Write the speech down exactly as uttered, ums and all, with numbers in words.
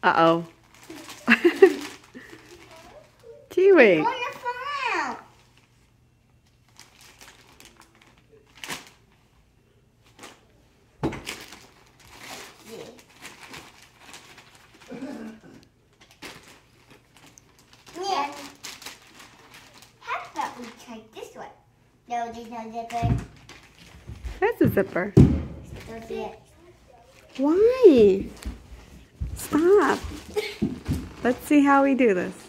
Uh-oh. Kiwi. Pull your phone out. Yeah. Yeah. How about we try this one? No, there's no zipper. That's a zipper. Don't see it. Why? Stop. Let's see how we do this.